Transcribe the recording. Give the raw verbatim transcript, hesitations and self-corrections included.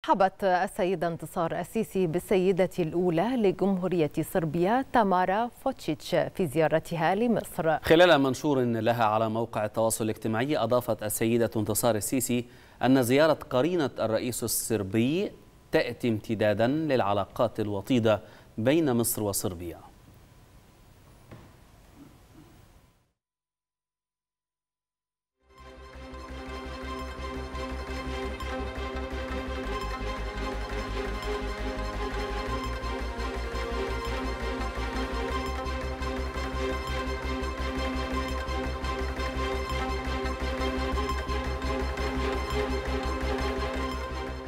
رحبت السيدة انتصار السيسي بالسيدة الأولى لجمهورية صربيا تامارا فوتشيتش في زيارتها لمصر. خلال منشور لها على موقع التواصل الاجتماعي، أضافت السيدة انتصار السيسي أن زيارة قرينة الرئيس الصربي تأتي امتدادا للعلاقات الوطيدة بين مصر وصربيا.